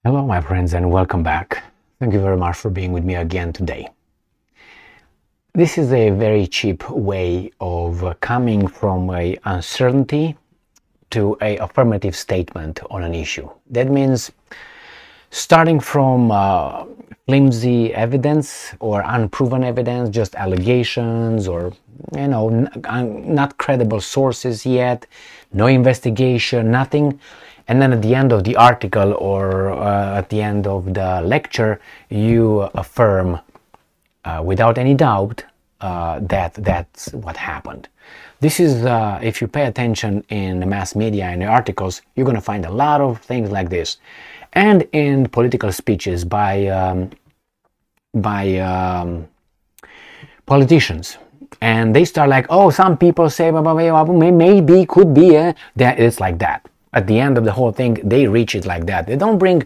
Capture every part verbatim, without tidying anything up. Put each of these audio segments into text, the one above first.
Hello my friends and welcome back. Thank you very much for being with me again today. This is a very cheap way of uh, coming from a uncertainty to a affirmative statement on an issue. That means starting from uh, flimsy evidence or unproven evidence, just allegations or you know n- not credible sources yet, no investigation, nothing. And then at the end of the article or uh, at the end of the lecture, you affirm uh, without any doubt uh, that that's what happened. This is, uh, if you pay attention in the mass media and the articles, you're going to find a lot of things like this. And in political speeches by, um, by um, politicians. And they start like, oh, some people say, maybe, could be, eh? That it's like that. At the end of the whole thing, they reach it like that. They don't bring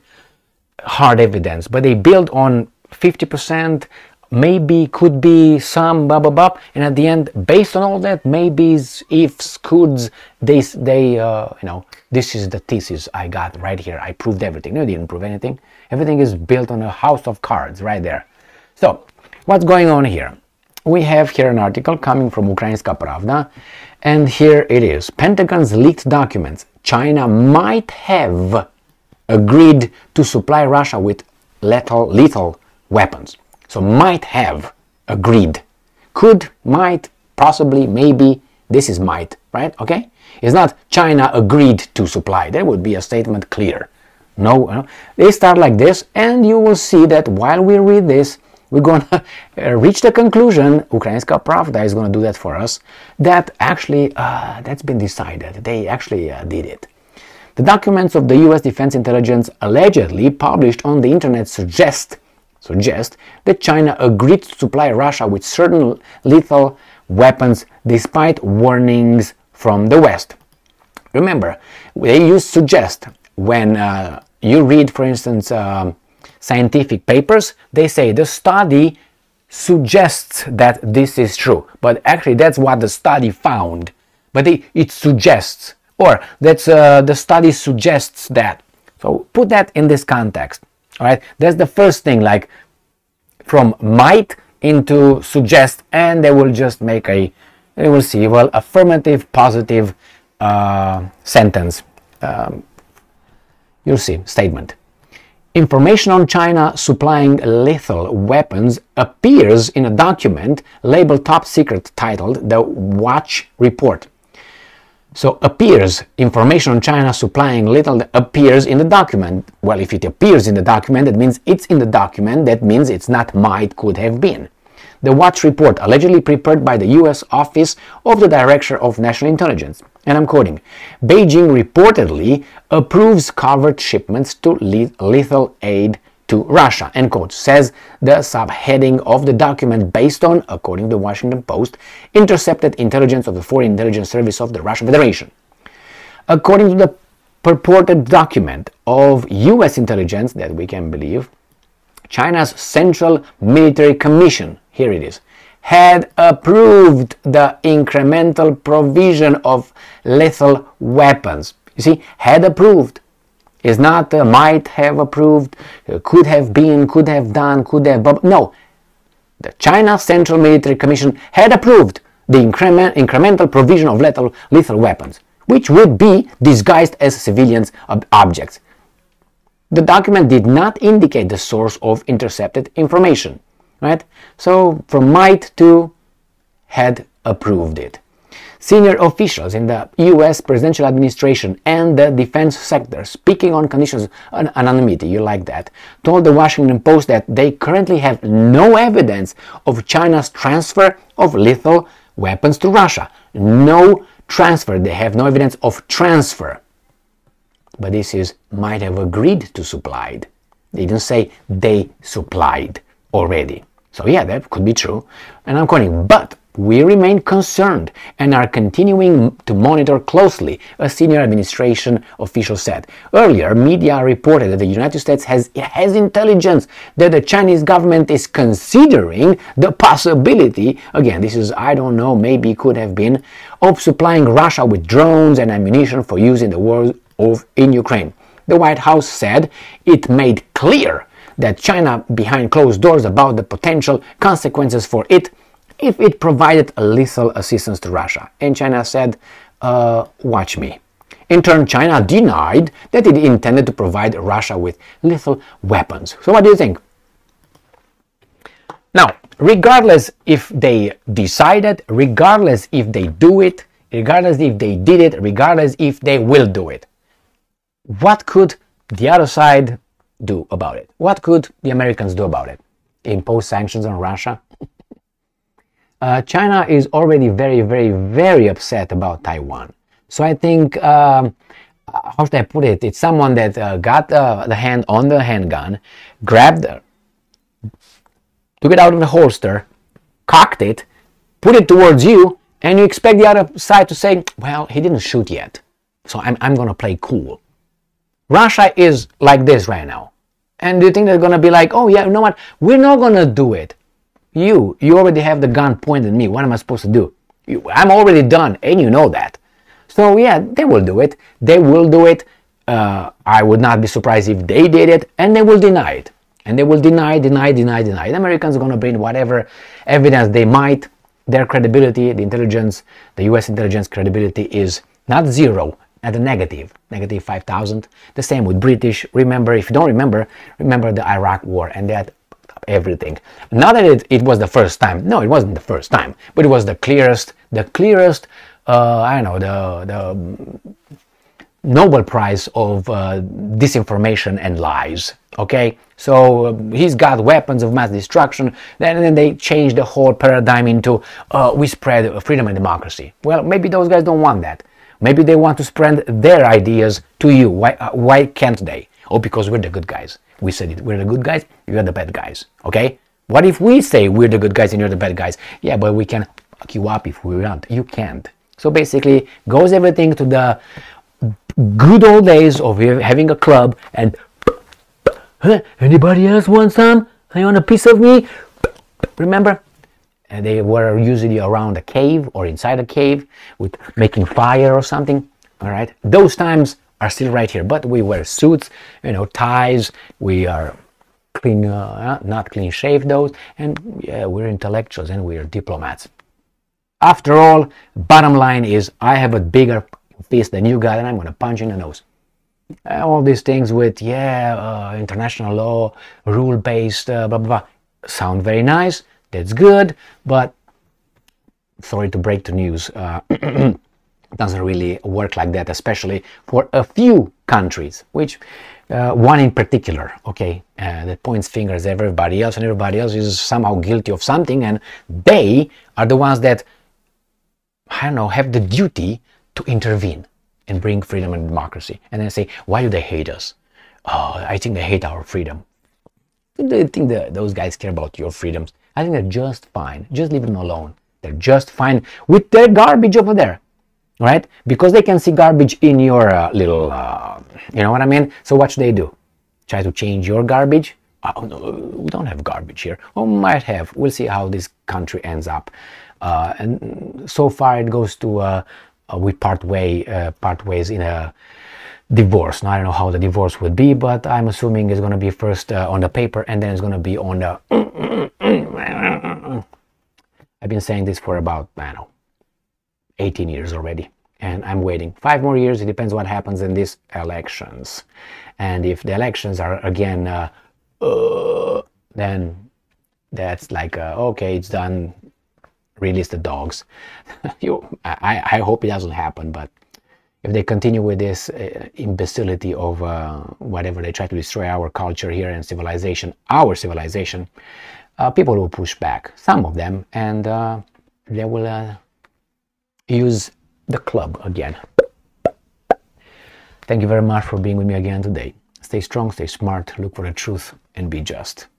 hard evidence, but they build on fifty percent, maybe, could be, some, blah, blah, blah. And at the end, based on all that, maybes, ifs, coulds, they, they uh, you know, this is the thesis I got right here. I proved everything. No, I didn't prove anything. Everything is built on a house of cards right there. So, what's going on here? We have here an article coming from Ukrainska Pravda, and here it is. Pentagon's leaked documents. China might have agreed to supply Russia with lethal, lethal weapons. So might have agreed. Could, might, possibly, maybe. This is might, right? Okay? It's not China agreed to supply. There would be a statement clear. No, no. They start like this, and you will see that while we read this, we're going to reach the conclusion, Ukrainska Pravda is going to do that for us, that actually uh, that's been decided. They actually uh, did it. The documents of the U S Defense Intelligence allegedly published on the internet suggest, suggest that China agreed to supply Russia with certain lethal weapons despite warnings from the West. Remember, they use suggest when uh, you read, for instance, um, scientific papers. They say the study suggests that this is true, but actually that's what the study found. But they, it suggests, or that's uh, the study suggests that. So put that in this context. All right, that's the first thing. Like from might into suggest, and they will just make a, they will see, well, affirmative, positive uh, sentence. Um, you'll see statement. Information on China supplying lethal weapons appears in a document labeled Top Secret titled The Watch Report. So appears, information on China supplying lethal appears in the document. Well, if it appears in the document, that means it's in the document. That means it's not might, could have been. The Watch Report, allegedly prepared by the U S Office of the Director of National Intelligence. And I'm quoting, Beijing reportedly approves covert shipments to lethal aid to Russia, end quote, says the subheading of the document based on, according to the Washington Post, intercepted intelligence of the Foreign Intelligence Service of the Russian Federation. According to the purported document of U S intelligence that we can believe, China's Central Military Commission, here it is, had approved the incremental provision of lethal weapons. You see, had approved. Is not uh, might have approved, uh, could have been, could have done, could have... But no, the China Central Military Commission had approved the increment, incremental provision of lethal, lethal weapons, which would be disguised as civilians ob- objects. The document did not indicate the source of intercepted information. Right? So from might to had approved it. Senior officials in the U S presidential administration and the defense sector, speaking on conditions of anonymity, you like that, told the Washington Post that they currently have no evidence of China's transfer of lethal weapons to Russia. No transfer. They have no evidence of transfer. But this is might have agreed to supplied. They didn't say they supplied already. So yeah, that could be true. And I'm quoting, but we remain concerned and are continuing to monitor closely, a senior administration official said. Earlier, media reported that the United States has, has intelligence that the Chinese government is considering the possibility, again, this is, I don't know, maybe could have been, of supplying Russia with drones and ammunition for use in the war of, in Ukraine. The White House said it made clear that China behind closed doors about the potential consequences for it if it provided lethal assistance to Russia. And China said, uh, watch me. In turn, China denied that it intended to provide Russia with lethal weapons. So what do you think? Now, regardless if they decided, regardless if they do it, regardless if they did it, regardless if they will do it, what could the other side do about it? What could the Americans do about it? Impose sanctions on Russia? uh, China is already very, very, very upset about Taiwan. So I think, um, how should I put it? It's someone that uh, got uh, the hand on the handgun, grabbed, uh, took it out of the holster, cocked it, put it towards you, and you expect the other side to say, well, he didn't shoot yet, so I'm, I'm going to play cool. Russia is like this right now. And do you think they're going to be like, oh yeah, you know what? We're not going to do it. You, you already have the gun pointed at me. What am I supposed to do? You, I'm already done, and you know that. So yeah, they will do it. They will do it. Uh, I would not be surprised if they did it, and they will deny it. And they will deny, deny, deny, deny. The Americans are going to bring whatever evidence they might. Their credibility, the intelligence, the U S intelligence credibility is not zero, at a negative, negative five thousand. The same with British. Remember, if you don't remember, remember the Iraq War and that everything. Not that it, it was the first time. No, it wasn't the first time, but it was the clearest, the clearest, uh, I don't know, the, the Nobel Prize of uh, disinformation and lies. Okay, so uh, he's got weapons of mass destruction. Then, then they changed the whole paradigm into uh, we spread freedom and democracy. Well, maybe those guys don't want that. Maybe they want to spread their ideas to you. Why? Uh, why can't they? Oh, because we're the good guys. We said it. We're the good guys. You're the bad guys. Okay. What if we say we're the good guys and you're the bad guys? Yeah, but we can fuck you up if we want. You can't. So basically, goes everything to the good old days of having a club and huh, anybody else want some? You want a piece of me? Remember? And they were usually around a cave or inside a cave with making fire or something. All right, those times are still right here. But we wear suits, you know, ties. We are clean, uh, not clean shaved those, and yeah, we're intellectuals and we're diplomats. After all, bottom line is I have a bigger fist than you got, and I'm going to punch you in the nose. All these things with yeah, uh, international law, rule-based, uh, blah, blah blah, sound very nice. That's good, but sorry to break the news, uh, it doesn't really work like that, especially for a few countries, which uh, one in particular, okay, uh, that points fingers at everybody else, and everybody else is somehow guilty of something, and they are the ones that, I don't know, have the duty to intervene and bring freedom and democracy. And then say, why do they hate us? Oh, I think they hate our freedom. Do you think that those guys care about your freedoms? I think they're just fine. Just leave them alone. They're just fine with their garbage over there, right? Because they can see garbage in your uh, little, uh, you know what I mean? So what should they do? Try to change your garbage? Oh, no, we don't have garbage here. Or might have. We'll see how this country ends up. Uh, and so far it goes to, uh, uh, we part, way, uh, part ways in a divorce. Now, I don't know how the divorce would be, but I'm assuming it's going to be first uh, on the paper and then it's going to be on the... I've been saying this for about, I don't know, eighteen years already, and I'm waiting. Five more years, it depends what happens in these elections. And if the elections are again, uh, uh, then that's like, uh, okay, it's done, release the dogs. you, I, I hope it doesn't happen, but if they continue with this uh, imbecility of uh, whatever they try to destroy our culture here and civilization, our civilization, uh, people will push back, some of them, and uh, they will uh, use the club again. Thank you very much for being with me again today. Stay strong, stay smart, look for the truth, and be just.